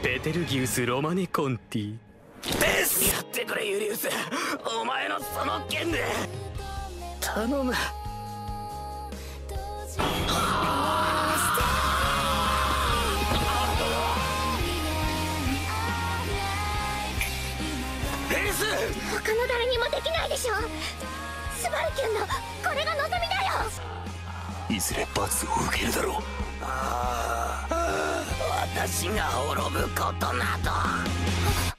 ベテルギウス・ロマネ・コンティ。 エスやってくれユリウス、お前のその剣で頼む。エース、 他の誰にもできないでしょ。スバルキュンのこれが望みだよ。 いずれ罰を受けるだろう。私が滅ぶことなど。